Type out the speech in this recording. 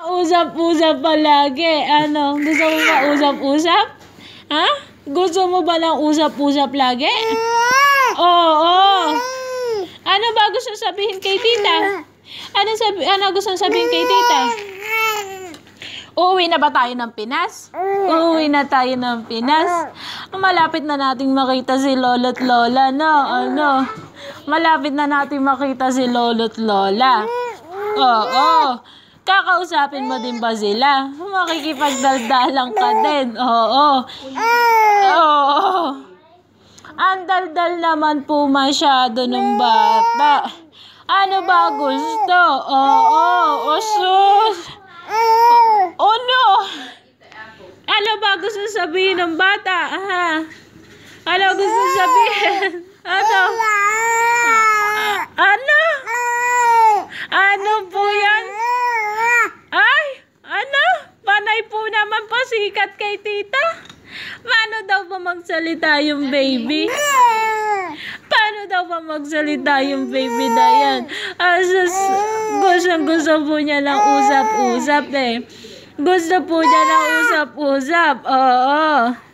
Usap-usap palagi. Ano? Gusto mo ba usap-usap? Ha? Gusto mo ba ng usap-usap lagi? Oo. Ano ba gusto sabihin kay tita? Ano gusto sabihin kay tita? Uuwi na ba tayo ng Pinas? Uuwi na tayo ng Pinas? Malapit na nating makita si lolo't lola, no? Ano? Malapit na nating makita si lolo't lola. Oo. Kakausapin mo din ba sila? Makikipagdaldalan ka din. Oo. Oo. Ang daldal naman po masyado ng bata. Ano ba gusto? Oo. Osus. Ano? Ano ba gusto sabihin ng bata? Ha? Ano gusto sabihin? Ano? Ano? Ano po yan? Ay! Ano? Panay po naman pasikat kay tita. Paano daw ba magsalita yung baby? Paano daw ba magsalita yung baby na yan? Gusto po niya lang usap-usap eh. Gusto po niya lang usap-usap. Oo.